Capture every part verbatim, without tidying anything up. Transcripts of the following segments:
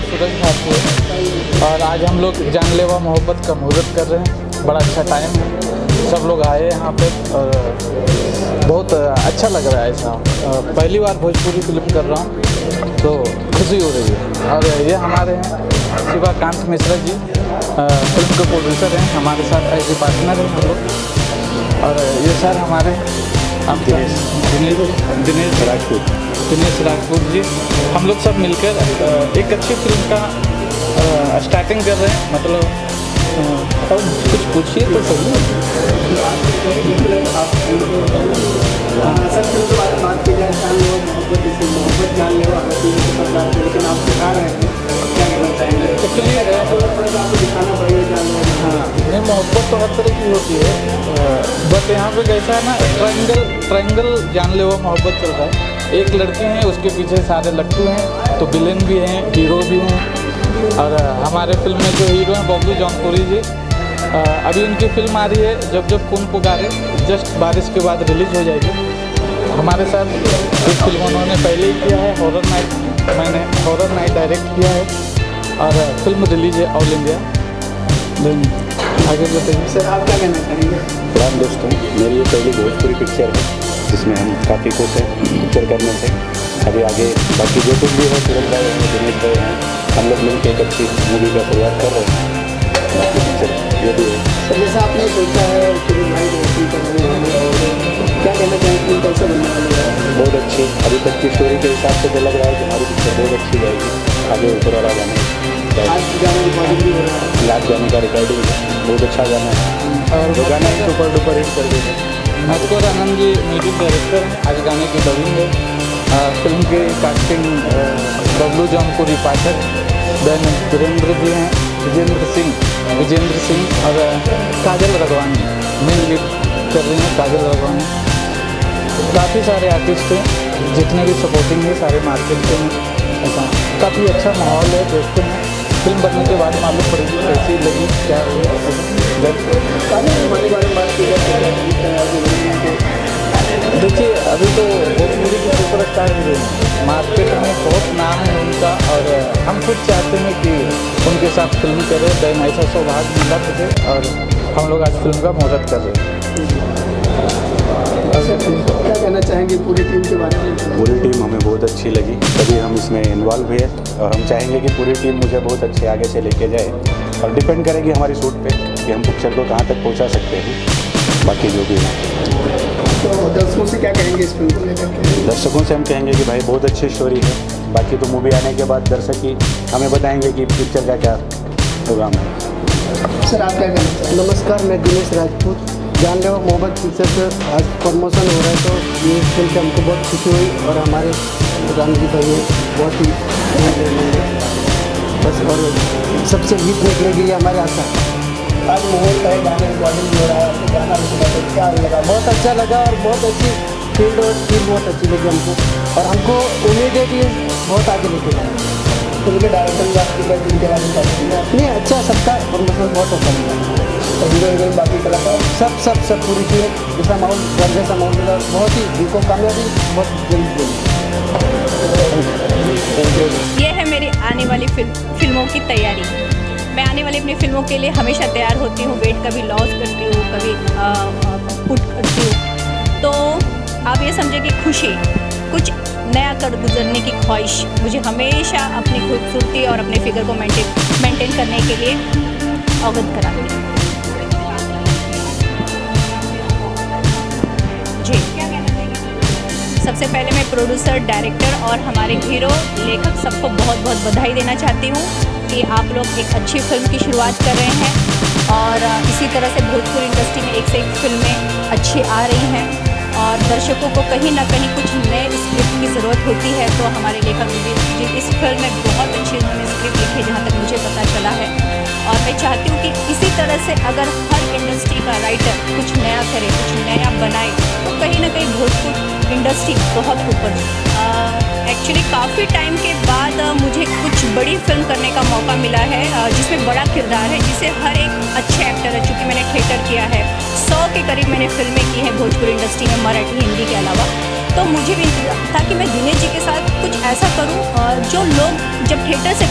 सूरज ठाकुर और आज हम लोग जानलेवा मोहब्बत का मुहूर्त कर रहे हैं। बड़ा अच्छा टाइम है, सब लोग आए यहाँ पे और बहुत अच्छा लग रहा है। ऐसा पहली बार भोजपुरी फिल्म कर रहा हूँ तो खुशी हो रही है। और ये हमारे हैं शिवाकांत मिश्रा जी, फिल्म के प्रोड्यूसर हैं, हमारे साथ एज ए पार्टनर हैं हम लोग। और ये सर हमारे हम दिनेश दिनेश राजपूत दिनेश राजपूत जी, हम लोग सब मिलकर एक अच्छी फिल्म का स्टार्टिंग कर रहे हैं। मतलब अब कुछ पूछिए तो सही। सर फिल्म के बारे में बात की जाए, मोहब्बत इसे मोहब्बत जान ले लेकिन आप सिखा रहे हैं, क्या कहना चाहेंगे? एक्चुअली आपको दिखाना पड़ेगा जान ले। हाँ, नहीं मोहब्बत तो हर तरह की होती है, बट यहाँ पे कैसा है ना, ट्रायंगल ट्रायंगल जानलेवा मोहब्बत चल रहा है। एक लड़की है, उसके पीछे सारे लट्टू हैं, तो विलेन भी हैं, हीरो भी हैं। और हमारे फिल्म में जो हीरो हैं बबलू जौनपुरी जी, अभी उनकी फिल्म आ रही है जब जब खून पुकारे, जस्ट बारिश के बाद रिलीज हो जाएगी। हमारे साथ एक फिल्म उन्होंने पहले ही किया है, हॉरर नाइट, मैंने हॉरर नाइट डायरेक्ट किया है और फिल्म रिलीज है ऑल इंडिया। आगे बताइए सर, आप क्या कहना चाहेंगे? राम दोस्तों, मेरी ये पहली भोजपुरी पिक्चर है जिसमें हम काफ़ी खुश हैं पिक्चर करने से। अभी आगे बाकी जो कुछ भी है, सूरज भाई हैं, दिनेश भाई हैं, हम लोग मिलकर एक अच्छी मूवी का शुरुआत कर रहे हैं। बाकी पिक्चर जो भी है सर, जैसा आपने सोचा है सूरज भाई को कर रहे हैं, क्या कहना चाहेंगे? फिल्म कैसे बनने वाली है? बहुत अच्छी, अभी तक की स्टोरी के हिसाब से तो लग रहा है कि हमारी पिक्चर बहुत अच्छी जाएगी। आगे ऊपर वाला गाना आज गाना रिकॉर्डिंग भी हो रहा है, याद गाने का रिकॉर्डिंग बहुत अच्छा गाना है और वो गाना ही सुपर डुपर हिट कर देगा। मधुकर आनंद जी म्यूजिक डायरेक्टर हैं, आज गाने की डबिंग है। फिल्म के कास्टिंग बबलू जौनपुरी पाठक, देन वीरेंद्र जी हैं, विजेंद्र सिंह विजेंद्र सिंह और काजल रघवानी मेन लीड कर रही हैं। काजल रघवानी, काफ़ी सारे आर्टिस्ट हैं, जितने भी सपोर्टिंग है सारे मार्केट के हैं। ऐसा काफ़ी अच्छा माहौल है, देखते हैं फिल्म बनने के बाद मालूम पड़ेगी कैसी लगी, क्या हमारे बारे में बात की जाए। देखिए, अभी तो भोजपुरी के सुपर स्टार हीरो मार्केट में बहुत नाम है उनका और हम खुद चाहते हैं कि उनके साथ फिल्म करें। देन ऐसा सौभाग्य मिला मुझे और हम लोग आज फिल्म का मुहूर्त कर रहे हैं। क्या कहना चाहेंगे पूरी टीम के बारे में? पूरी टीम हमें बहुत अच्छी लगी, तभी हम इसमें इन्वॉल्व हुए और हम चाहेंगे कि पूरी टीम मुझे बहुत अच्छे आगे से लेके जाए और डिपेंड करेगी हमारी शूट पे कि हम पिक्चर को कहाँ तक पहुँचा सकते हैं। बाकी जो भी है तो दर्शकों से क्या कहेंगे इस फिल्म को लेकर के? दर्शकों से हम कहेंगे कि भाई बहुत अच्छी स्टोरी है। बाकी तो मूवी आने के बाद दर्शक ही हमें बताएंगे कि पिक्चर का क्या प्रोग्राम है। सर, आप क्या कहना चाहेंगे? नमस्कार, मैं दिनेश राजपूत। जानलेवा मोहब्बत पिक्चर से आज प्रमोशन हो रहा है, तो ये फिल्म से हमको बहुत खुशी हुई और हमारे राम जी भाई बहुत ही बस और सबसे गीत निकलेगी ये हमारी आशा। आज मुहूर्त है, गाने रिकॉर्डिंग भी हो रहा है, गाना भी क्या लगा? बहुत अच्छा लगा और बहुत अच्छी फील्ड और फील बहुत अच्छी लगी हमको और हमको उम्मीद है कि बहुत आगे लेके जाए। फिल्म के डायरेक्टर भी आपकी क्या जिनके बारे में नहीं, अच्छा सबका प्रमोशन बहुत अच्छा लगा। तो हीरो हीरोइन बाकी कलाकार सब सब सब पूरी टीम जैसा माहौल घर जैसा माहौल मिला, बहुत ही उनको कामयाबी बहुत जल्दी मिली। ये है मेरी आने वाली फिल्म फिल्मों की तैयारी। मैं आने वाली अपनी फिल्मों के लिए हमेशा तैयार होती हूँ, वेट कभी लॉस करती हूँ, कभी पुट करती हूँ। तो आप ये समझे कि खुशी, कुछ नया कर गुजरने की ख्वाहिश मुझे हमेशा अपनी खूबसूरती और अपने फिगर को मेंटेन मेंटेन करने के लिए अवगत कराती है। जी, सबसे पहले मैं प्रोड्यूसर, डायरेक्टर और हमारे हीरो, लेखक सबको बहुत बहुत बधाई देना चाहती हूँ कि आप लोग एक अच्छी फिल्म की शुरुआत कर रहे हैं और इसी तरह से भोजपुरी इंडस्ट्री में एक से एक फिल्में अच्छी आ रही हैं और दर्शकों को कहीं ना कहीं कुछ नए स्क्रिप्ट की ज़रूरत होती है। तो हमारे लेखक जी इस फिल्म में बहुत अच्छी उन्होंने स्क्रिप्ट लिखी, जहाँ तक मुझे पता चला है। और मैं चाहती हूँ कि इसी तरह से अगर हर इंडस्ट्री का राइटर कुछ नया करे, कुछ नया बनाए, तो कहीं ना कहीं भोजपुर इंडस्ट्री बहुत ऊपर। एक्चुअली काफ़ी टाइम के बाद मुझे कुछ बड़ी फिल्म करने का मौका मिला है जिसमें बड़ा किरदार है, जिसे हर एक अच्छे एक्टर है। चूँकि मैंने थिएटर किया है, सौ के करीब मैंने फिल्में की हैं भोजपुरी इंडस्ट्री में, मराठी हिंदी के अलावा। तो मुझे भी था कि मैं दिनेश जी के साथ कुछ ऐसा करूं और जो लोग जब थिएटर से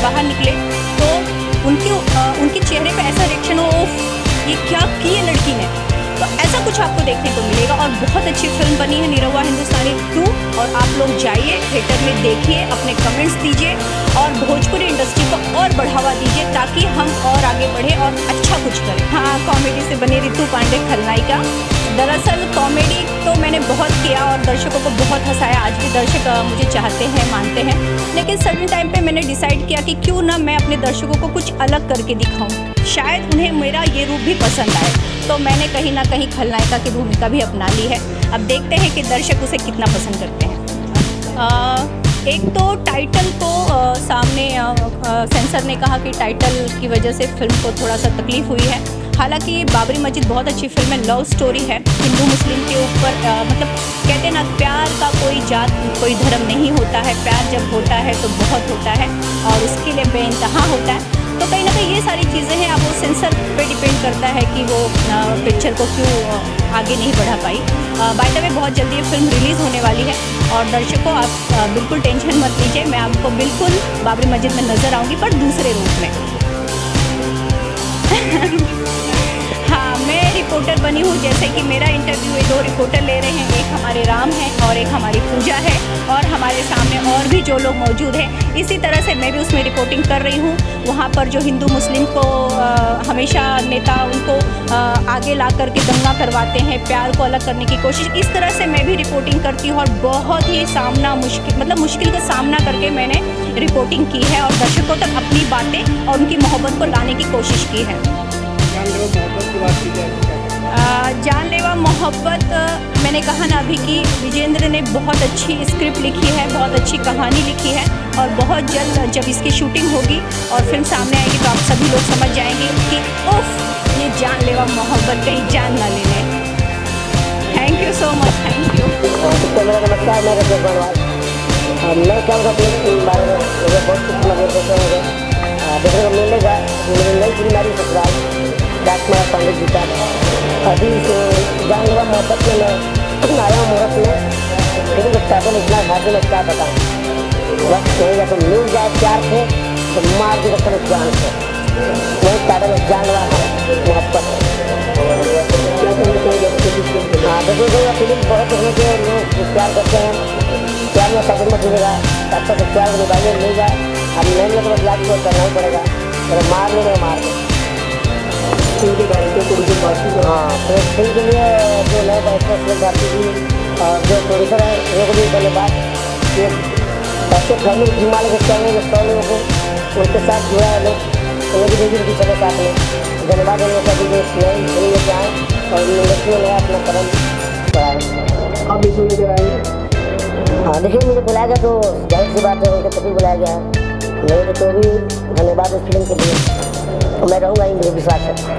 बाहर निकले तो उनके उनके चेहरे पे ऐसा रिएक्शन हो, ये क्या की है लड़की ने, तो ऐसा कुछ आपको देखने को मिलेगा। और बहुत अच्छी फिल्म बनी है निरहुआ हिंदुस्तानी टू, और आप लोग जाइए थिएटर में देखिए, अपने कमेंट्स दीजिए और भोजपुरी इंडस्ट्री को और बढ़ावा दीजिए ताकि हम और आगे बढ़े और अच्छा कुछ करें। हाँ, कॉमेडी से बनी रितु पांडे खलनायिका। दरअसल कॉमेडी तो मैंने बहुत किया और दर्शकों को बहुत हंसाया, आज भी दर्शक मुझे चाहते हैं, मानते हैं, लेकिन सर्टेन टाइम पे मैंने डिसाइड किया कि क्यों ना मैं अपने दर्शकों को कुछ अलग करके दिखाऊं, शायद उन्हें मेरा ये रूप भी पसंद आए। तो मैंने कहीं ना कहीं खलनायिका की भूमिका भी अपना ली है। अब देखते हैं कि दर्शक उसे कितना पसंद करते हैं। आ, एक तो टाइटल को आ, सामने आ, आ, सेंसर ने कहा कि टाइटल की वजह से फिल्म को थोड़ा सा तकलीफ हुई है। हालांकि बाबरी मस्जिद बहुत अच्छी फिल्म है, लव स्टोरी है, हिंदू मुस्लिम के ऊपर, मतलब कहते हैं ना, प्यार का कोई जात कोई धर्म नहीं होता है, प्यार जब होता है तो बहुत होता है और उसके लिए बेइंतहा होता है। तो कहीं ना कहीं ये सारी चीज़ें हैं, अब वो सेंसर पे डिपेंड करता है कि वो पिक्चर को क्यों आगे नहीं बढ़ा पाई। बाय द वे बहुत जल्दी ये फिल्म रिलीज़ होने वाली है और दर्शकों आप आ, बिल्कुल टेंशन मत लीजिए, मैं आपको बिल्कुल बाबरी मस्जिद में नज़र आऊँगी, पर दूसरे रूप में। हाँ, मैं रिपोर्टर बनी हूँ, जैसे कि मेरा इंटरव्यू ये दो रिपोर्टर ले रहे हैं, एक हमारे राम है और एक हमारी पूजा है और हमारे सामने और भी जो लोग मौजूद हैं। इसी तरह से मैं भी उसमें रिपोर्टिंग कर रही हूँ। वहाँ पर जो हिंदू मुस्लिम को आ, हमेशा नेता उनको आ, आगे ला करके दंगा करवाते हैं, प्यार को अलग करने की कोशिश, इस तरह से मैं भी रिपोर्टिंग करती हूँ और बहुत ही सामना मुश्किल मतलब मुश्किल का सामना करके मैंने रिपोर्टिंग की है और दर्शकों तक अपनी बातें और उनकी मोहब्बत को लाने की कोशिश की है। मोहब्बत की बात की जाए, जानलेवा मोहब्बत, मैंने कहा ना अभी कि विजेंद्र ने बहुत अच्छी स्क्रिप्ट लिखी है, बहुत अच्छी कहानी लिखी है और बहुत जल्द जब इसकी शूटिंग होगी और फिल्म सामने आएगी तो आप सभी लोग समझ जाएंगे कि उफ, ये जानलेवा मोहब्बत कहीं जान ना ले लें। Thank you so much, thank you. मेरा नमस्कार, मेरे मैं क्या बारे में मुझे बहुत कुछ लगे देखने को मिलेगा। मेरी नई फिल्म आई ससुराल, राजकुमार पांडे जी का, अभी से जानलेवा मोहब्बत में मैं आया हूँ मुहूर्त में, लेकिन जब टाइटल इतना घाटे में क्या बताऊँ, बस कहेगा तो मिल जाए प्यार से तो मार देगा चलो जान से, वही टाइटल जानलेवा मोहब्बत। हाँ, देखिए फिल्म बहुत देखने के लोग प्यार करते हैं, प्यार में सब मत मिलेगा, तब तक प्यार निभाइए मिल जाए, अब नहीं मिले तो बस लाइफ को करना ही पड़ेगा, अगर मार लेने में मार दे। हाँ, तो फिल्म के लिए जो नए डायरेक्टर सुरेश भारती जी और जो प्रोड्यूसर है उनको भी धन्यवाद। ये बच्चे फैमिली फिल्म वाले के चैनल के सौ लोगों को उनके साथ जुड़ा है लोग, उन्हें भी भेजी पीछे के साथ में धन्यवाद। उन्होंने सभी जो नई फिल्म लेके आए और इंडस्ट्री में नया अपना कदम बढ़ाए। आप इसमें लेकर आएंगे? हाँ, देखिए मुझे बुलाया गया तो जाहिर सी बात है उनके तभी बुलाया गया है, नहीं तो भी धन्यवाद इस फिल्म के लिए, मैं रहूँगा ही मुझे विश्वास है।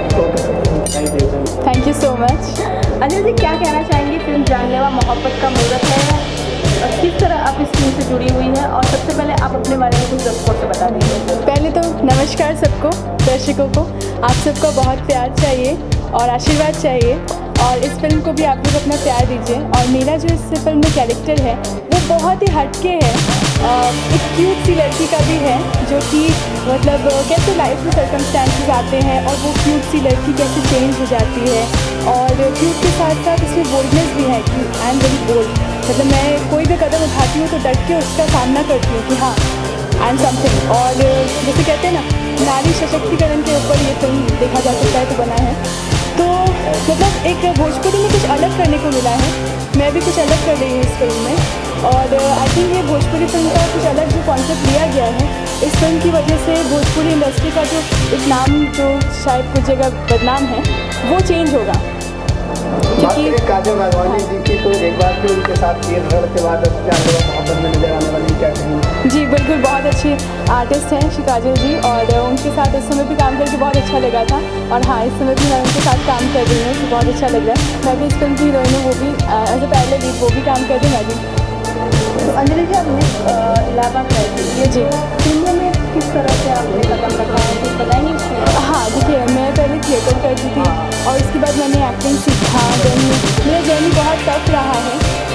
Thank you so much. Anil ji, क्या कहना चाहेंगे, फिल्म जानलेवा मोहब्बत का मुहूर्त है और किस तरह आप इस फिल्म से जुड़ी हुई हैं, और सबसे पहले आप अपने बारे में कुछ दर्शकों से बता दीजिए। पहले तो नमस्कार सबको, दर्शकों को आप सबका बहुत प्यार चाहिए और आशीर्वाद चाहिए और इस फिल्म को भी आप लोग अपना प्यार दीजिए। और मीरा जो इस फिल्म में कैरेक्टर है वो बहुत ही हटके है, एक क्यूट सी लड़की का भी है जो कि मतलब कैसे लाइफ में सर्कमस्टेंसेस आते हैं और वो क्यूट सी लड़की कैसे चेंज हो जाती है, और क्यूट के साथ साथ इसमें बोल्डनेस भी है कि आई एम वेरी बोल्ड, मतलब मैं कोई भी कदम उठाती हूँ तो डट के उसका सामना करती हूँ कि हाँ आई एम समथिंग। और जैसे कहते हैं ना, नारी सशक्तिकरण के ऊपर ये फिल्म देखा जा सकता है तो बना है, तो मतलब एक भोजपुरी में कुछ अलग करने को मिला है, मैं भी कुछ अलग कर रही हूँ इस फिल्म में। और आई थिंक ये भोजपुरी फिल्म का कुछ अलग जो कॉन्सेप्ट लिया गया है, इस फिल्म की वजह से भोजपुरी इंडस्ट्री का जो एक नाम जो शायद कुछ जगह बदनाम है वो चेंज होगा। क्योंकि काजल राघवानी जी की तो एक बार फिर उनके साथ ये धड़ के बाद जानलेवा मोहब्बत में नजर आने वाली, क्या कहेंगे? जी बिल्कुल, बहुत अच्छी आर्टिस्ट हैं श्री काजल जी और उनके साथ इस समय भी काम करके बहुत अच्छा लगा था। और हाँ, इस समय भी मैं उनके साथ काम कर रही हूँ तो बहुत अच्छा लग रहा है। मैं भी इस फिल्म की हीरोइन हूँ, वो भी एज ए पहले लीड वो भी काम कर रही मैं भी। तो अंजलि जी, आपने इलाहाबाद गए थे जी, फिल्मों में किस तरह से आपने कदम रखा है, कुछ बताएंगे उसमें? हाँ, देखिए मैं पहले थिएटर करती थी और उसके बाद मैंने एक्टिंग सीखा, देन मेरा जर्नी बहुत टफ रहा है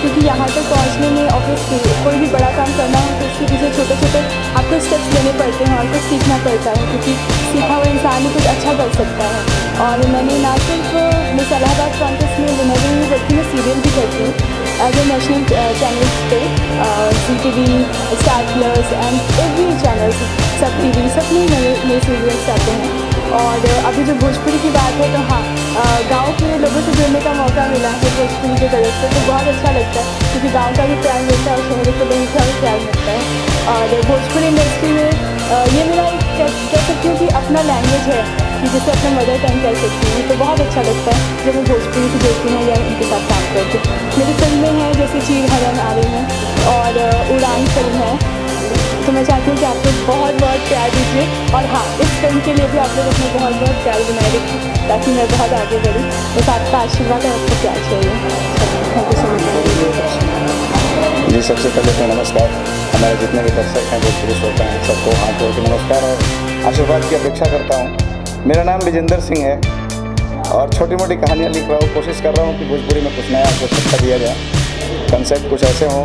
क्योंकि यहाँ तक पहुँचने में ऑब्वियसली कोई भी बड़ा काम करना हो तो उसके पीछे छोटे छोटे आपको स्टेप्स लेने पड़ते हैं और कुछ सीखना पड़ता है, क्योंकि सीखा हुआ इंसान ही कुछ अच्छा कर सकता है। और मैंने ना सिर्फ मिस इलाहाबाद कॉन्टेस्ट में विनर हुई बल्कि मैं सीरियल भी करती हूँ एज ए नेशनल चैनल्स पे, C T V, star plus and every channels, Sab T V, सब में नए नए सीरियल्स आते हैं। और अभी जो भोजपुरी की बात है तो हाँ, गांव के लोगों से जुड़ने का मौका मिला है भोजपुरी की तरफ से, तो बहुत अच्छा लगता है क्योंकि गांव का भी प्यार मिलता है और शहर के लोगों का भी प्यार मिलता है। और भोजपुरी इंडस्ट्री में ये मेरा एक कह कह सकती हूँ कि अपना लैंग्वेज है कि जिसे अपना मदर टंग कह सकती हूँ, तो बहुत अच्छा लगता है जब मैं भोजपुरी से जुड़ती हूँ या उनके साथ काम करती हूँ। मेरी फिल्में हैं जैसे चीर हरण आ रही हैं और उड़ान फिल्म है, तो मैं चाहती हूँ कि आप लोग बहुत बहुत प्यार दीजिए। और हाँ, इस फिल्म के लिए भी आप लोग अपने बहुत बहुत प्यार बनाए रखिए ताकि मैं बहुत आगे बढ़ूँ। बस आपका आशीर्वाद और आपको प्यार चाहिए। Thank you so much. जी, सबसे पहले तो नमस्कार। हमारे जितने भी दर्शक हैं, भोजपुरी श्रोता हैं, सबको हाथ जोड़ के नमस्कार और आशीर्वाद की अपेक्षा करता हूँ। मेरा नाम विजेंद्र सिंह है और छोटी मोटी कहानियाँ लिख रहा हूँ। कोशिश कर रहा हूँ कि भोजपुरी में कुछ नया, कुछ अच्छा दिया जाए। कंसेप्ट कुछ ऐसे हों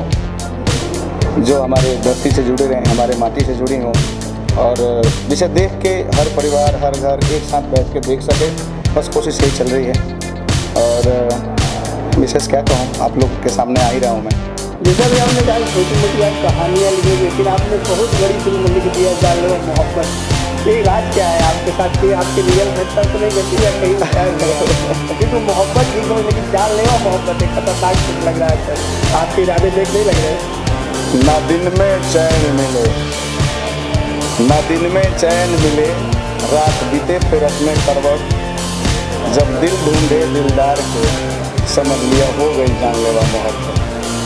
जो हमारे धरती से जुड़े रहें, हमारे माटी से जुड़ी हों और जिसे देख के हर परिवार, हर घर एक साथ बैठ के देख सके। बस कोशिश यही चल रही है और विशेष क्या कहूँ, आप लोग के सामने आ ही रहा हूँ मैं। जैसा भी आपने कहा छोटी मोटी आप कहानियाँ लिखी, लेकिन आपने बहुत बड़ी फिल्म लिख दी है जानलेवा मोहब्बत। ये राज क्या है आपके साथ कि आपके रियल घटना तो नहीं घटी है कहीं बताया क्योंकि मोहब्बत लिख दो, लेकिन जानलेवा मोहब्बत एक खतरनाक फिल्म लग रहा है सर। आपके इरादे देख नहीं लग रहे? ना दिन में चैन मिले, ना दिन में चैन मिले, रात बीते फिर अपने करवट, जब दिल ढूंढे दिलदार के, समझ लिया हो गई जानलेवा मोहब्बत।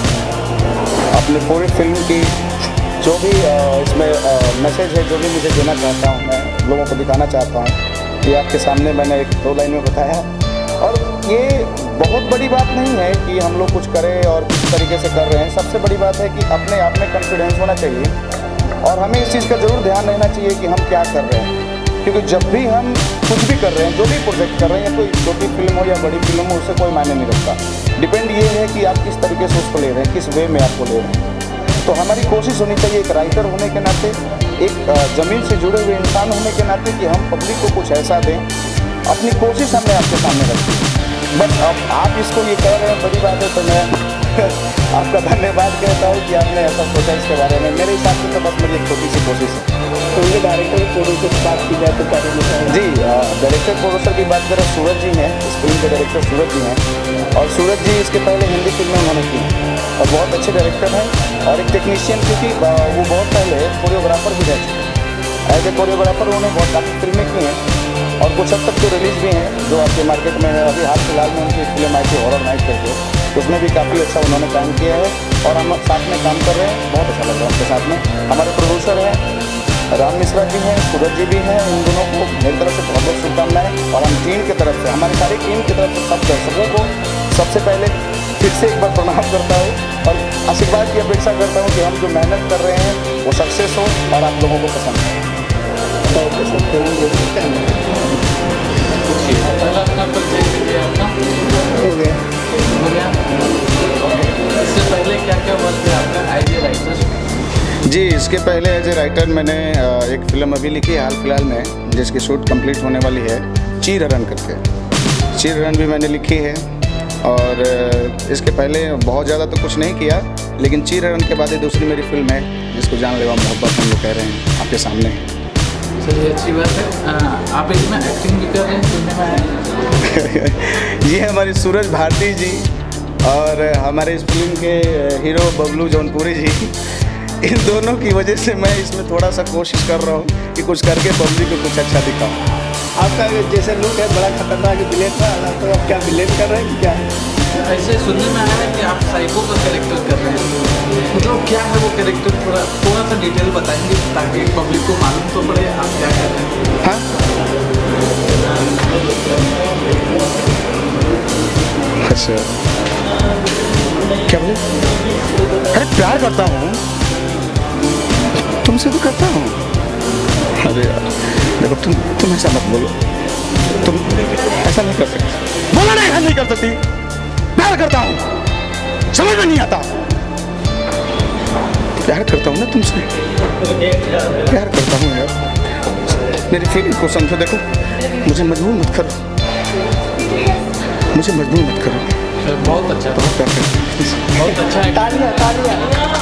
अपनी पूरी फिल्म की जो भी इसमें मैसेज है, जो भी मुझे देना चाहता हूँ, मैं लोगों को दिखाना चाहता हूँ, ये आपके सामने मैंने एक दो लाइन में बताया। और ये बहुत बड़ी बात नहीं है कि हम लोग कुछ करें और किस तरीके से कर रहे हैं। सबसे बड़ी बात है कि अपने आप में कॉन्फिडेंस होना चाहिए और हमें इस चीज़ का ज़रूर ध्यान रहना चाहिए कि हम क्या कर रहे हैं, क्योंकि जब भी हम कुछ भी कर रहे हैं, जो भी प्रोजेक्ट कर रहे हैं, कोई छोटी फिल्म हो या बड़ी फिल्म हो, उससे कोई मायने नहीं रखता। डिपेंड ये है कि आप किस तरीके से उसको ले रहे हैं, किस वे में आपको ले रहे हैं। तो हमारी कोशिश होनी चाहिए एक राइटर होने के नाते, एक ज़मीन से जुड़े हुए इंसान होने के नाते कि हम पब्लिक को कुछ ऐसा दें। अपनी कोशिश हमने आपके सामने रखी है। बस अब आप इसको ये कह रहे हैं, बड़ी बात है, तो मैं आपका धन्यवाद कहता हूँ कि आपने ऐसा सोचा इसके बारे में। मेरे हिसाब से तो बस मेरी एक छोटी सी कोशिश है। तो ये डायरेक्टर प्रोड्यूसर की बात की जाए तो क्या कहना चाहिए? जी, डायरेक्टर प्रोड्यूसर की बात करें, सूरज जी हैं, इस फिल्म के डायरेक्टर सूरज जी हैं। और सूरज जी इसके पहले हिंदी फिल्में उन्होंने की और बहुत अच्छे डायरेक्टर हैं और एक टेक्नीशियन, क्योंकि वो बहुत पहले कोरियोग्राफर भी रह चुके हैं। एज ए कोरियोग्राफर उन्होंने बहुत काफ़ी फिल्में की हैं और कुछ हद तक तो रिलीज़ भी हैं जो आपके मार्केट में है। अभी हाल फिलहाल में उनकी फिल्म आई थी हॉरर नाइट करके, उसमें भी काफ़ी अच्छा उन्होंने काम किया है और हम साथ में काम कर रहे हैं। बहुत अच्छा लग रहा है उनके साथ में। हमारे प्रोड्यूसर हैं राम मिश्रा जी हैं, सूरज जी भी हैं। इन दोनों को मेरी तरफ से बहुत बहुत शुभकामनाएं और हम टीम की तरफ से, हमारी सारी टीम की तरफ से सब दर्शकों को सबसे पहले फिर से एक बार प्रणाम करता हूँ और आशीर्वाद की अपेक्षा करता हूँ कि हम जो मेहनत कर रहे हैं वो सक्सेस हो और आप लोगों को पसंद हो। इससे पहले क्या क्या वर्क है आपका एज ए राइटर? जी, इसके पहले एज ए राइटर मैंने एक फ़िल्म अभी लिखी है हाल फिलहाल में, जिसकी शूट कंप्लीट होने वाली है, चीर हरण करके। चीर हरण भी मैंने लिखी है और इसके पहले बहुत ज़्यादा तो कुछ नहीं किया, लेकिन चीर हरण के बाद ये दूसरी मेरी फिल्म है जिसको जानलेवा मोहब्बत हम लोग कह रहे हैं, आपके सामने। चलिए, अच्छी बात है। आप इसमें एक्टिंग भी कर रहे हैं फिल्म में? ये हमारी सूरज भारती जी और हमारे इस फिल्म के हीरो बबलू जौनपुरी जी, इन दोनों की वजह से मैं इसमें थोड़ा सा कोशिश कर रहा हूँ कि कुछ करके पब्लिक को कुछ अच्छा दिखाऊँ। आपका जैसे लुक है बड़ा खतरनाक विलेन का, तो आप क्या विलेन कर रहे हैं क्या? ऐसे सुनने में आया है कि आप साइको का कैरेक्टर कर रहे हैं, मतलब क्या है वो कैरेक्टर? थोड़ा थोड़ा सा डिटेल बताएंगे ताकि पब्लिक को मालूम तो पड़े आप क्या कर रहे हैं। हाँ, अच्छा, क्या बोले? अरे प्यार करता हूँ तुमसे, तो करता हूँ। अरे यार देखो, तुम तुम ऐसा मत बोलो, तुम ऐसा नहीं कर सकते। बोलो नहीं, नहीं कर सकती। प्यार करता हूँ। समझ में नहीं आता। प्यार करता हूँ ना तुमसे, प्यार करता हूँ यार, मेरी फीलिंग को समझो। देखो मुझे मजबूर मत करो, मुझे मजबूर मत करो। बहुत अच्छा, बहुत प्यार करता हूँ, बहुत अच्छा है। तालियां तालियां।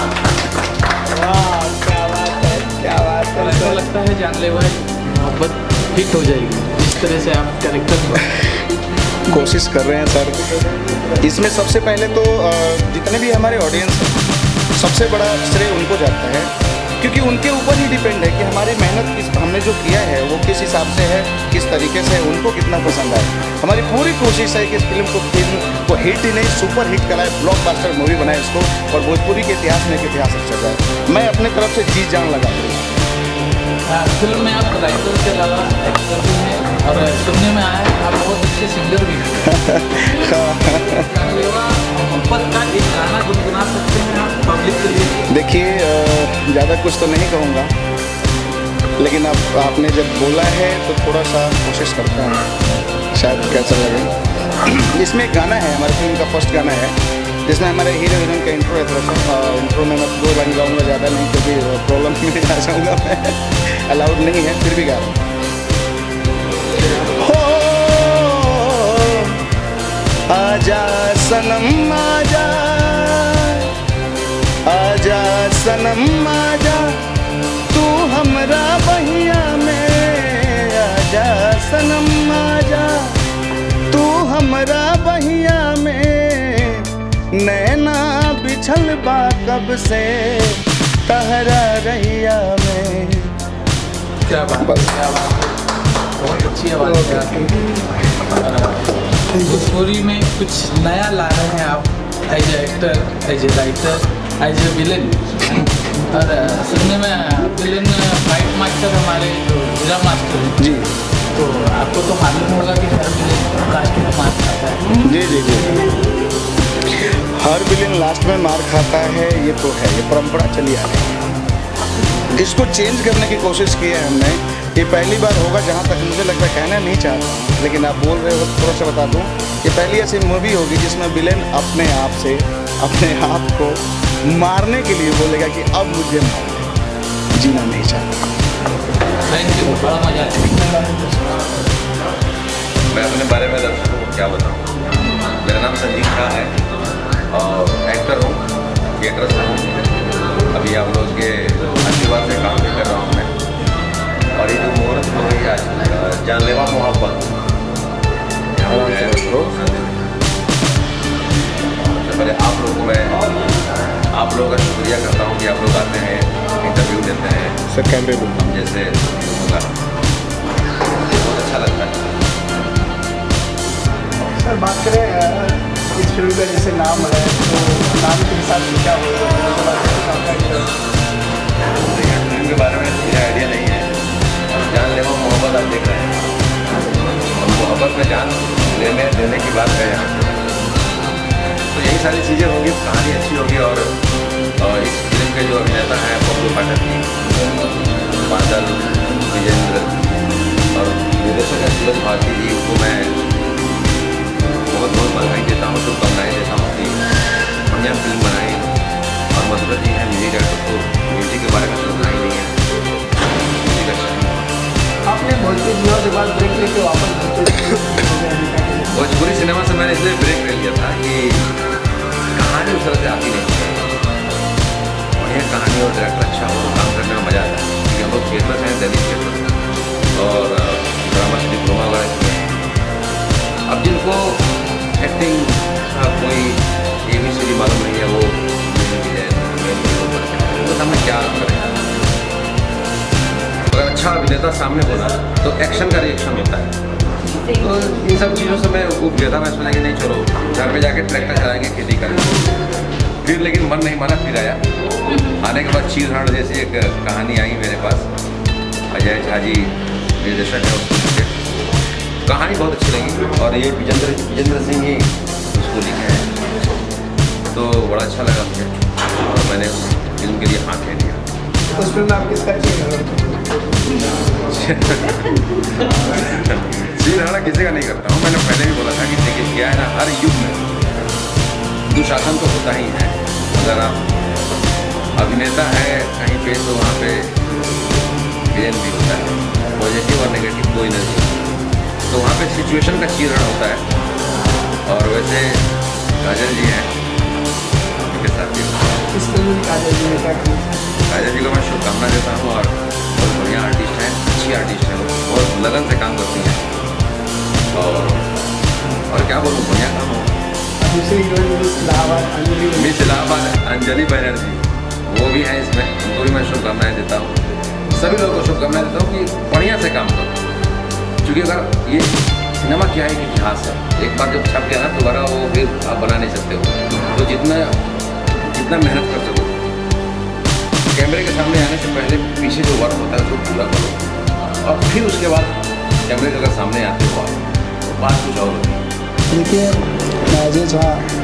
वाह क्या बात है, क्या बात है। ऐसा लगता है जानलेवा मोहब्बत हिट हो जाएगी जिस तरह से आप कैरेक्टर कोशिश कर रहे हैं सर। इसमें सबसे पहले तो जितने भी हमारे ऑडियंस हैं, सबसे बड़ा श्रेय उनको जाता है, क्योंकि उनके ऊपर ही डिपेंड है कि हमारी मेहनत किस हमने जो किया है वो किस हिसाब से है, किस तरीके से है, उनको कितना पसंद आए। हमारी पूरी कोशिश है कि इस फिल्म को फिल्म को हिट ही नहीं सुपर हिट कराए, ब्लॉकबस्टर मूवी बनाए इसको, और भोजपुरी के इतिहास में एक इतिहास चल रहा है। मैं अपने तरफ से जी जान लगा दूँ। फिल्म में आप राइटर के अलावा एक्टर भी हैं, और सुनने में आया है आप बहुत अच्छे सिंगर भी हैं। जानलेवा मोहब्बत का एक गाना गुनगुना सकते हैं आप पब्लिक के लिए? देखिए ज़्यादा कुछ तो नहीं कहूँगा, लेकिन अब आप, आपने जब बोला है तो थोड़ा सा कोशिश करता हूँ, शायद कैसा लगे। इसमें एक गाना है, हमारे फिल्म का फर्स्ट गाना है, जिसमें हमारे हीरो हीरोइन का इंट्रो है। थोड़ा सा इंट्रो में मैं दो लाइन गाऊँगा, ज़्यादा नहीं, क्योंकि प्रॉब्लम में आ जाऊँगा मैं, अलाउड नहीं है, फिर भी गा रहा हूँ। आजा सनम आजा, आजा सनम आजा, तू हमरा बहिया में, आजा सनम आजा, तू हमरा बहिया में, नैना बिछल बा कब से तहरा रहिया में। क्या बात, क्या बात, बहुत अच्छी आवाज़ है आपकी। भोजपुरी में कुछ नया ला रहे हैं आप, as a actor, as a writer, as a villain. और सुनने में विलेन फाइट मास्टर हमारे जो हीरा मास्टर हैं जी, तो आपको तो मालूम होगा कि हर विलेन लास्ट में मार खाता है। जी जी जी, हर विलेन लास्ट में मार खाता है, ये तो है, ये परंपरा चली आ रही है। इसको चेंज करने की कोशिश की है हमने। ये पहली बार होगा, जहाँ तक मुझे लगता है, कहना नहीं चाहता, लेकिन आप बोल रहे हो थोड़ा सा बता दूँ, ये पहली ऐसी मूवी होगी जिसमें विलेन अपने आप से अपने आप को मारने के लिए बोलेगा कि अब मुझे मार, जीना नहीं चाहता। थैंक यू, बड़ा मजा आया। मैं अपने बारे में दर्शकों को क्या बताऊँ। मेरा नाम संजीव शाह है और एक्टर हूँ, थिएटर से हूँ। अभी आप लोग के आशीर्वाद से काम भी कर रहा हूँ मैं। और ये जो मुहूर्त हो गई आज, जानलेवा मोहब्बत, सबसे पहले आप लोगों को मैं आप लोगों का शुक्रिया करता हूँ कि आप लोग आते हैं, इंटरव्यू देते हैं सर, कैमरे में हम जैसे होगा, बहुत अच्छा लगता है। सर बात करें इस फिल्म का जैसे नाम है, तो नाम के हिसाब से क्या होगा? फिल्म के बारे में मुझे आइडिया नहीं है। जानलेवा मोहब्बत आप देख रहे हैं, और मोहब्बत में जान लेने देने की बात है यहाँ, तो यही सारी चीज़ें होंगी, कहानी अच्छी होगी। और, और इस फिल्म के जो अभिनेता हैं बबलू पाठक जी, बादल, विजेंद्र और निर्देशक है सूरज भारती जी, को मैं बहुत बहुत बधाई देता हूँ, शुभकामनाएँ देता हूँ कि बढ़िया फिल्म बनाई। और मधुकर जी हैं म्यूजिक डायरेक्टर, को म्यूजिक के बारे में सुनना ही नहीं है, म्यूजिक अच्छा नहीं। आपने भोजपुरी सिनेमा के बाद ब्रेक लेके वापस भोजपुरी सिनेमा से मैंने इसलिए ब्रेक ले लिया था कि कहानी उस तरह से आती नहीं है। बढ़िया कहानी और डायरेक्टर अच्छा हो तो काम करने में मज़ा आता है, क्योंकि हम लोग थिएटर हैं, दिल्ली थिएटर और ड्रामा से डिप्लोमा वगैरह किया। अब जिनको एक्टिंग का कोई ए बी सी डी मालूम नहीं है, वो तो हमें क्या करें। अगर अच्छा अभिनेता सामने बोला तो एक्शन का रिएक्शन होता है, तो इन सब चीज़ों से मैं ऊब गया था। मैं सोचा कि नहीं चलो घर पे जाके ट्रैक्टर चलाएंगे, खेती करेंगे। फिर लेकिन मन नहीं माना, फिर आया। आने के बाद चीरहाड़ जैसी एक कहानी आई मेरे पास, अजय झा जी निर्देशक है उसको, कहानी बहुत अच्छी लगी। और ये विजेंद्र विजेंद्र सिंह ही उसको लिखे हैं, तो बड़ा अच्छा लगा मुझे और मैंने उस फिल्म के लिए हाथ दे दिया। उस फिल्म में आप किसका चीरहाड़ा किसी का नहीं करता हूँ। मैंने पहले भी बोला था कि देखिए क्या है ना, हर युग में दुशासन तो होता ही है। अगर आप अभिनेता है कहीं पे तो वहाँ पे विलेन भी होता है, पॉजिटिव और नेगेटिव कोई नहीं, तो वहाँ पे सिचुएशन का चीरण होता है। और वैसे काजल जी हैं, उनके साथ भी इस फिल्म में काजल जी ने क्या किया? काजल जी को मैं शुभकामना देता हूँ और बहुत बढ़िया आर्टिस्ट हैं, अच्छी आर्टिस्ट हैं, बहुत लगन से काम करती हैं और और क्या बोलूँ, बढ़िया काम हो। दूसरी heroine miss Allahabad Anjali miss Allahabad Anjali Banerjee वो भी है इसमें, उनको भी मैं शुभकामनाएं देता हूँ। सभी लोगों को शुभकामनाएं देता हूँ कि बढ़िया से काम करो, क्योंकि अगर ये सिनेमा क्या है, एक इतिहास है। एक बार जब छप गया ना दोबारा वो फिर आप बना नहीं सकते हो। तो जितना जितना मेहनत कर सको, कैमरे के सामने आने से पहले पीछे जो वर्क होता है उसको पूरा करो, और फिर उसके बाद कैमरे के अगर सामने आते हो तो बात कुछ और होती है। देखिए, मैं अजय झा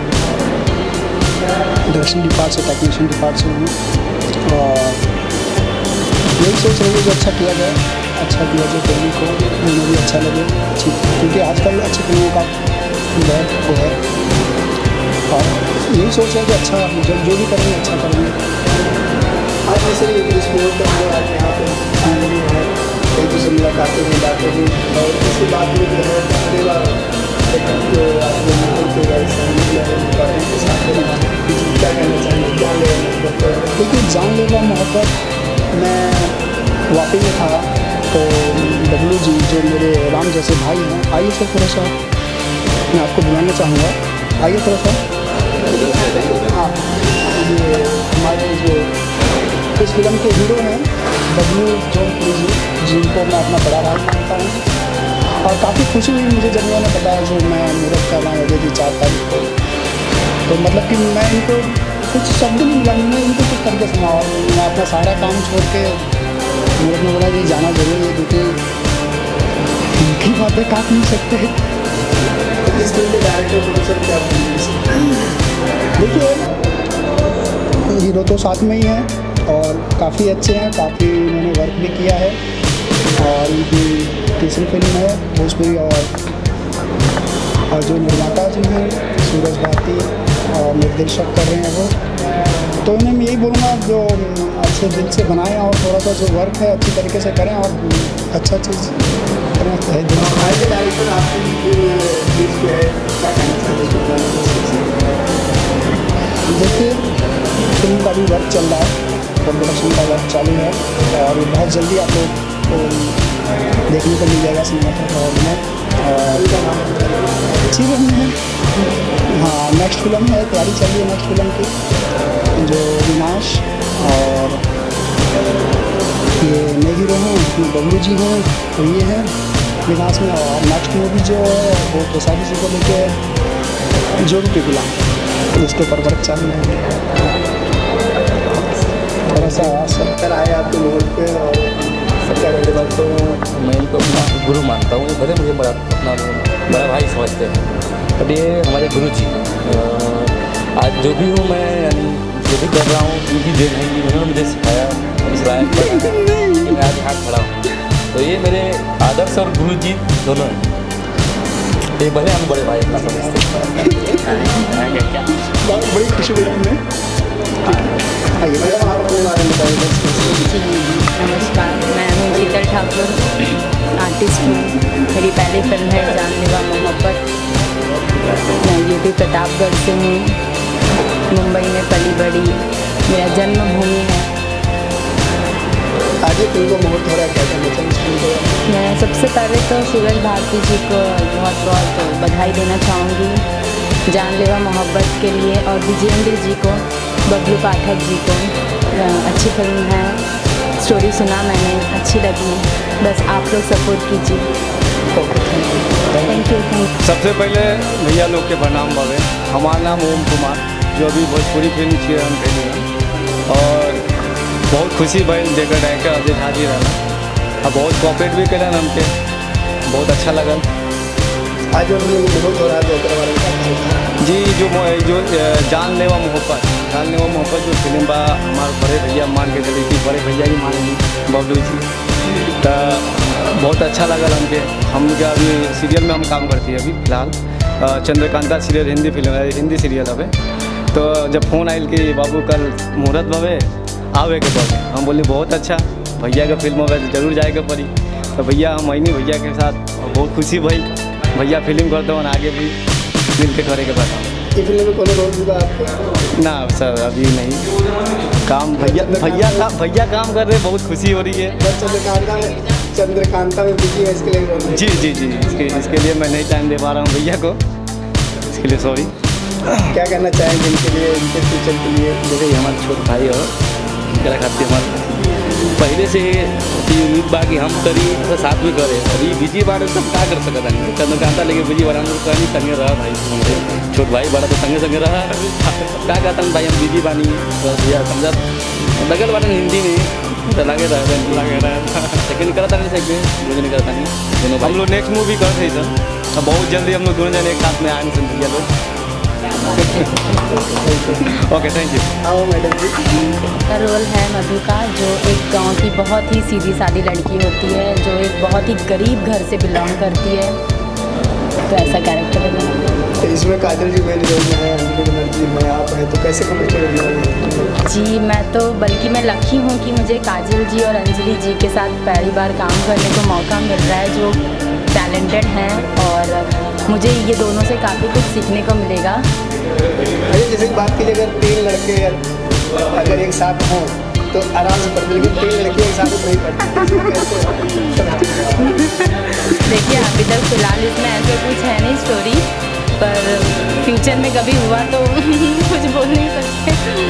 डायरेक्शन डिपार्ट से टेक्नीशियन डिपार्ट से हूँ और यही सोच रही हूँ कि अच्छा किया जाए, अच्छा किया जाए फिल्म को, उन्हें भी अच्छा लगे, अच्छी, क्योंकि आजकल अच्छी फिल्मों का बहुत वो है और यही सोच रहे हैं कि अच्छा जब जो भी करेंगे अच्छा करेंगे। आज जैसे इस मूवी का हम आज यहाँ पे आए हुए हैं, एक दूसरे मुलाकातें हुई, बातें हुई और इसके बाद में जो है अगले बार जो आपने मूवी के के साथ क्या कहना चाहिए, जान लेवा मोहब्बत? देखिए, जानलेवा मोहब्बत मैं वाकई में था तो डब्लू जी जो मेरे राम जैसे भाई हैं, आइए सर थोड़ा सा मैं आपको बुलाना चाहूँगा, आइए थोड़ा सा। हाँ, ये हमारे जो इस फिल्म के हीरो हैं डब्लू जौनपुरी जी, जिनको मैं अपना बड़ा भाई मानता हूँ और काफ़ी खुशी हुई मुझे जब उन्होंने बताया जो मैं मुहूर्त का ऐलान हो गई थी चार तारीख को, तो मतलब कि मैं इनको कुछ शब्द नहीं मिला, मैं इनको कुछ करके सुना और मैं अपना सारा काम छोड़ के मुहूर्त में बोला कि जाना जरूरी है क्योंकि उनकी बातें काट नहीं सकते। इस फिल्म के डायरेक्टर प्रोड्यूसर क्या? देखिए, हीरो तो साथ में ही हैं और काफ़ी अच्छे हैं, काफ़ी उन्होंने वर्क भी किया है और उनकी तीसरी फिल्म है भोजपुरी और और जो निर्माता जी हैं सूरज भारती और निर्देशक कर रहे हैं वो, तो उन्हें मैं यही बोलूँगा जो अच्छे दिल से बनाएं और थोड़ा सा जो वर्क है अच्छी तरीके से करें और अच्छा चीज़ करना चाहिए। आज डायरेक्टर आपकी चीज़ पे है, क्या कहना चाहिए? देखिए, फिल्म का भी वर्क चल रहा है, प्रोडक्शन का वर्क चालू है और बहुत जल्दी आप लोग को देखने को मिल जाएगा सिनेमा हॉल में। और अच्छी फिल्म है, हाँ नेक्स्ट फिल्म है, तैयारी चल रही है नेक्स्ट फिल्म की जो विनाश और ये नए हीरो हैं उसमें डब्लू जी हैं, तो ये है विनाश में। और नेक्स्ट मूवी जो है वो प्रसादी जी को लेके जो भी पिघला उसके ऊपर वर्क चालू है। थोड़ा सा सत्तर आए आपके मोड पे और सबका धन्यवाद। तो मैं इनको अपना गुरु मानता हूँ, भले मुझे बड़ा अपना बड़ा भाई समझते हैं, बट ये हमारे गुरु जी। आज जो भी हूँ मैं, यानी जो भी कर रहा हूँ उनकी देन है, उन्होंने मुझे सिखाया, इस लायक बनाया कि मैं आज यहाँ खड़ा हूँ। तो ये मेरे आदर्श और गुरु जी दोनों हैं, ये भले हम बड़े भाई अपना समझते हैं। बहुत बड़ी खुशी हुई हमें। आइए मैडम, आप अपने बारे में बताइए। नमस्कार, मैं हूँ शीतल ठाकुर, आर्टिस्ट हूँ। मेरी पहली फिल्म है जानलेवा मोहब्बत। मैं यूपी प्रतापगढ़ से हूँ, मुंबई में पली बड़ी, मेरा जन्मभूमि है। आज ये फिल्म को मुहूर्त हो रहा है, क्या कहना चाहिए? मैं सबसे पहले तो सूरज भारती जी को बहुत बहुत बधाई देना चाहूँगी जानलेवा मोहब्बत के लिए, और विजेंद्र जी को, बबलू पाठक जी को। अच्छी फिल्म है, स्टोरी सुना मैंने, अच्छी लगी, बस आप लोग सपोर्ट कीजिए। Thank you thank you. सबसे पहले भैया लोग के प्रणाम बाबे। हमारा नाम ओम कुमार, जो अभी भोजपुरी फिल्म छे हम कैली और बहुत खुशी भैल जेकर डायरेक्टर अजय झा जी रहना और बहुत कॉपरेट भी कैलन हमके, बहुत अच्छा लगल। आज जो बहुत हो रहा है तो जी जो जो जानलेवा मोहब्बत जानलेवा मोहब्बत जो फिल्म बा हमारे बड़े भैया मान के चली थी, बड़े भैया ही मान ली बबलू जी, तो बहुत अच्छा लगल हमके। हम क्या अभी सीरियल में हम काम करती है अभी फिलहाल, चंद्रकांता सीरियल हिंदी फिल्म है, हिंदी सीरियल है। तो जब फ़ोन आयल कि बाबू कल मुहूर्त भवे आवे के बाबू, हम बोले बहुत अच्छा भैया का फिल्म होवे तो जरूर जाएगा पड़ी। तो भैया हम वही भैया के साथ बहुत खुशी भई, भैया फिल्म करते हो आगे भी मिल के करे के बाद ये फिल्म में कौन रोल मिला आपको? ना सर अभी नहीं, काम भैया भैया का भैया काम कर रहे, बहुत खुशी हो रही है। चंद्रकांता में चंद्रकांता में बिजी है, इसके लिए जी जी जी इसके इसके लिए मैं नहीं टाइम दे पा रहा हूँ भैया को, इसके लिए सॉरी। क्या कहना चाहेंगे इनके लिए, इनके फ्यूचर के लिए? जैसे हमारे छोटे भाई और क्या खाते हमारे पहले से उम्मीद बा कि हम करी तो साथ में करे, अभी बिजी बारे सब क्या कर सकता नहीं। चंद्रकांता लेके बिजी बारा हम लोग कहीं संगे रहा भाई, छोट भाई बड़ा तो संगे संगे रहा, क्या कहता हूँ भाई हम बिजी बानी बस भैया समझा बगल वाले हिंदी में तो लगे रहे लगे रहे सेकेंड करता नहीं सकते, मुझे नहीं करता नहीं दोनों। हम लोग नेक्स्ट मूवी करते हैं सर, बहुत जल्दी हम लोग दोनों जन एक साथ में आए हैं भैया लोग। Okay thank you. आओ मैडम जी। का रोल है मधु का, जो एक गांव की बहुत ही सीधी सादी लड़की होती है, जो एक बहुत ही गरीब घर से बिलोंग करती है, तो ऐसा कैरेक्टर है मेरा। तो इसमें काजल जी मेन रोल में है, अंजलि बनर्जी में आप हैं, तो कैसे कमेंट? जी मैं तो बल्कि मैं लकी हूँ कि मुझे काजल जी और अंजलि जी के साथ पहली बार काम करने को मौका मिल रहा है, जो टैलेंटेड हैं और मुझे ये दोनों से काफ़ी कुछ सीखने को मिलेगा। अरे जैसे बात की अगर तीन लड़के अगर एक साथ हों तो आराम से पढ़ते, लेकिन तीन लड़के एक साथ नहीं पढ़ते। देखिए अभी तक फिलहाल इसमें ऐसा कुछ है नहीं स्टोरी, पर फ्यूचर में कभी हुआ तो कुछ बोल नहीं सकते।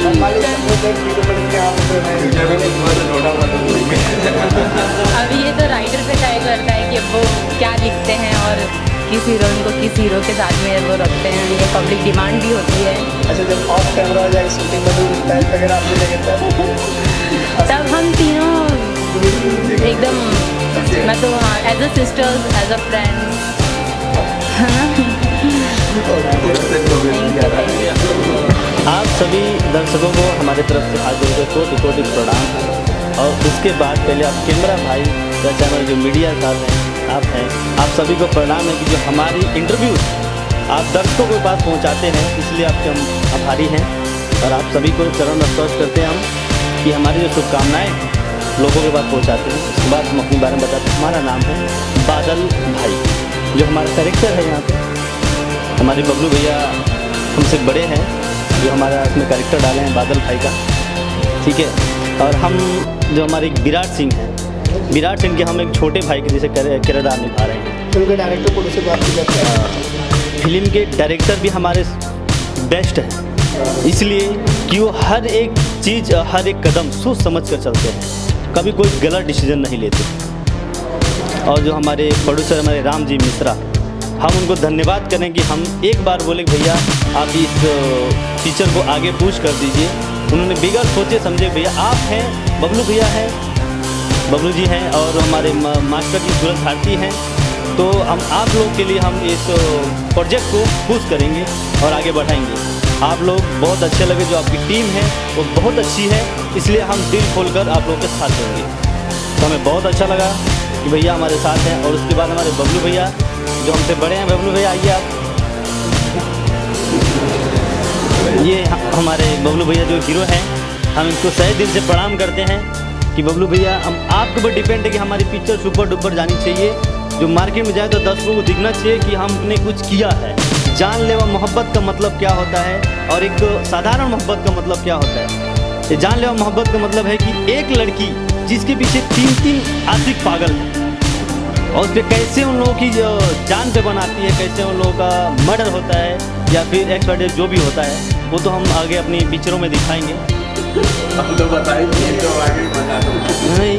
अभी ये तो राइटर पे तय करता है कि वो क्या लिखते हैं और किस हीरोइन को किस हीरो के साथ में वो रखते हैं, ये पब्लिक डिमांड भी होती है। अच्छा जब ऑफ कैमरा हो जाए शूटिंग में स्टाइल वगैरह आप मिलेंगे तब हम तीनों एकदम, मैं तो as a sisters as a friends, है ना। आप सभी दर्शकों को हमारे तरफ से हाथ जोड़कर कोटि कोटि प्रणाम। और उसके बाद पहले आप कैमरा भाई या चैनल जो मीडिया साथ हैं आप हैं, आप सभी को प्रणाम है कि जो हमारी इंटरव्यू आप दर्शकों के पास पहुंचाते हैं, इसलिए आपके हम आभारी हैं। और आप सभी को चरण स्पर्श करते हैं हम कि हमारी जो शुभकामनाएँ लोगों के पास पहुंचाते हैं। उसके बाद हम अपने बारे में बताते हैं। हमारा नाम है बादल भाई, जो हमारा कैरेक्टर है यहाँ पे, हमारे बबलू भैया हमसे बड़े हैं, जो हमारा इसमें कैरेक्टर डाले हैं बादल भाई का, ठीक है। और हम जो हमारे एक विराट सिंह हैं, विराट सिंह के हम एक छोटे भाई के जैसे किरदार निभा रहे हैं। फिल्म के डायरेक्टर को उससे बात की जाती है। फिल्म के डायरेक्टर भी हमारे बेस्ट हैं, इसलिए कि वो हर एक चीज़ हर एक कदम सोच समझ कर चलते हैं, कभी कोई गलत डिसीजन नहीं लेते। और जो हमारे प्रोड्यूसर हमारे राम जी मिश्रा, हम उनको धन्यवाद करें कि हम एक बार बोले भैया आप इस पिक्चर को आगे पुश कर दीजिए। उन्होंने बिगड़ सोचे समझे भैया आप हैं, बबलू भैया हैं, बबलू जी हैं और हमारे मास्टर जी सूरज भारती हैं, तो हम आप लोग के लिए हम इस प्रोजेक्ट को पुश करेंगे और आगे बढ़ाएंगे। आप लोग बहुत अच्छे लगे, जो आपकी टीम है वो बहुत अच्छी है, इसलिए हम दिल खोलकर आप लोगों के साथ देंगे। तो हमें बहुत अच्छा लगा कि भैया हमारे साथ हैं। और उसके बाद हमारे बबलू भैया जो हमसे बड़े हैं, बबलू भैया आइए आप। ये हमारे बबलू भैया जो हीरो हैं, हम इनको सही दिल से प्रणाम करते हैं कि बबलू भैया हम आपके ऊपर डिपेंड है कि हमारी पिक्चर सुपर डुपर जानी चाहिए, जो मार्केट में जाए तो दर्शकों को दिखना चाहिए कि हमने कुछ किया है। जानलेवा मोहब्बत का मतलब क्या होता है और एक साधारण मोहब्बत का मतलब क्या होता है। ये जानलेवा मोहब्बत का मतलब है कि एक लड़की जिसके पीछे तीन तीन आशिक पागल हैं और उस पर कैसे उन लोगों की जान पे बनाती है, कैसे उन लोगों का मर्डर होता है या फिर एक्सपर्ट जो भी होता है, वो तो हम आगे अपनी पिक्चरों में दिखाएंगे। हम तो बताएंगे तो आगे बता नहीं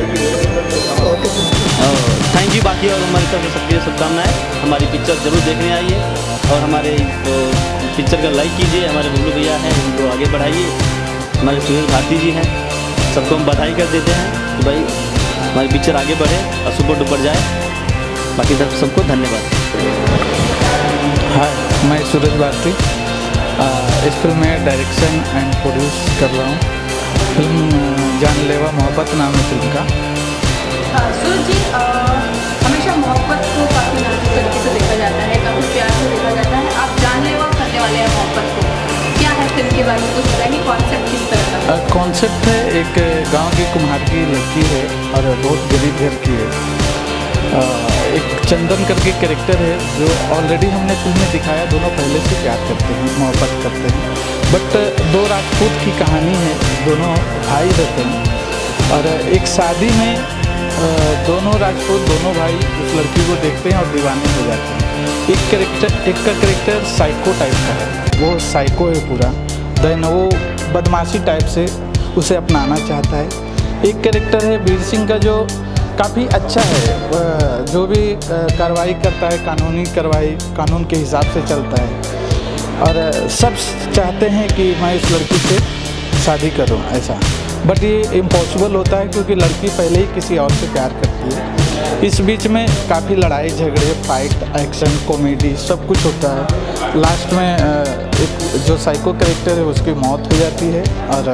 थैंक यू। बाकी और हमारी तरफ से सबकी शुभकामनाएं। हमारी पिक्चर जरूर देखने आइए और हमारे तो पिक्चर का लाइक कीजिए। हमारे बबलू भैया हैं, उनको आगे बढ़ाइए। हमारे सूरज भारती जी हैं, सबको हम बधाई कर देते हैं कि भाई हमारी पिक्चर आगे बढ़े और सुपर डुपर जाए। बाकी सब सबको धन्यवाद। हाय, मैं सूरज भारती इस फिल्म में डायरेक्शन एंड प्रोड्यूस कर रहा हूँ। फिल्म जानलेवा मोहब्बत नाम है फिल्म का। सूरज जी, हमेशा मोहब्बत को काफ़ी नाजुक तरीके से देखा जाता है, काफ़ी प्यार से देखा जाता है। आप जानलेवा करने वाले हैं मोहब्बत को, क्या है कॉन्सेप्ट है, एक गांव की कुम्हार की लड़की है और बहुत गरीब घर की है। आ, एक चंदन करके कैरेक्टर है जो ऑलरेडी हमने फिल्म में दिखाया, दोनों पहले से प्यार करते हैं, मोहब्बत करते हैं। बट दो राजपूत की कहानी है, दोनों भाई रहते हैं और एक शादी में दोनों राजपूत दोनों भाई उस लड़की को देखते हैं और दीवाने हो जाते हैं। एक कैरेक्टर एक का कैरेक्टर साइको टाइप का है, वो साइको है पूरा, देन वो बदमाशी टाइप से उसे अपनाना चाहता है। एक कैरेक्टर है वीर सिंह का जो काफ़ी अच्छा है, जो भी कार्रवाई करता है कानूनी कार्रवाई कानून के हिसाब से चलता है और सब चाहते हैं कि मैं इस लड़की से शादी करूं ऐसा, बट ये इम्पॉसिबल होता है क्योंकि लड़की पहले ही किसी और से प्यार करती है। इस बीच में काफ़ी लड़ाई झगड़े, फाइट, एक्शन, कॉमेडी सब कुछ होता है। लास्ट में एक जो साइको कैरेक्टर है उसकी मौत हो जाती है और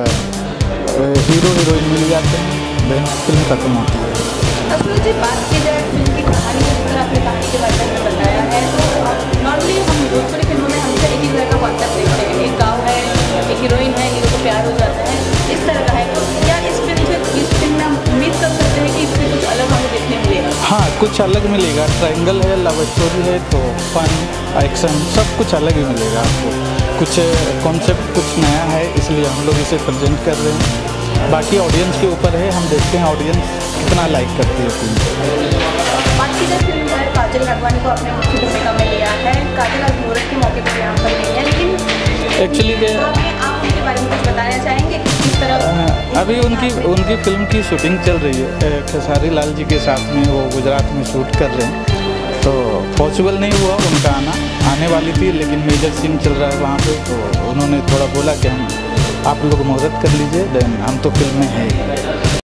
हीरो हीरोइन मिल जाते हैं, देन फिल्म खत्म होती है। असल जी बात की जाए फिल्म की कहानी, जिस तरह आपने कहानी के बारे में बताया है, तो नॉर्मली हम भोजपुरी फिल्मों में हमेशा एक ही तरह का कॉन्सेप्ट देखते हैं, एक गाँव है, एक हीरोइन है, हीरो को प्यार हो जाता है, इस तरह का है। तो क्या इस फिल्म से इस फिल्म में हम उम्मीद कर सकते हैं कि इसमें कुछ अलग हमें देखने मिलेगा? हाँ, कुछ अलग मिलेगा। ट्रायंगल है, लव स्टोरी है, तो फन, एक्शन सब कुछ अलग ही मिलेगा आपको। कुछ कॉन्सेप्ट कुछ नया है, इसलिए हम लोग इसे प्रेजेंट कर रहे हैं। बाकी ऑडियंस के ऊपर है, हम देखते हैं ऑडियंस कितना लाइक करती है फिल्म। बात की जाए फिल्म में काजल राघवानी को अपने मुख्य भूमिका में लिया है। काजल आज मुहूर्त के मौके पर यहाँ पर नहीं है, लेकिन एक्चुअली आप उनके बारे में कुछ बताना चाहेंगे कि किस तरह? अभी उनकी उनकी फिल्म की शूटिंग चल रही है, खेसारी लाल जी के साथ में वो गुजरात में शूट कर रहे हैं, तो पॉसिबल नहीं हुआ उनका आना। आने वाली थी लेकिन मेजर सीन चल रहा है वहाँ पे, तो उन्होंने थोड़ा बोला कि हम आप लोग मुहूर्त कर लीजिए, देन हम तो फिल्म में हैं।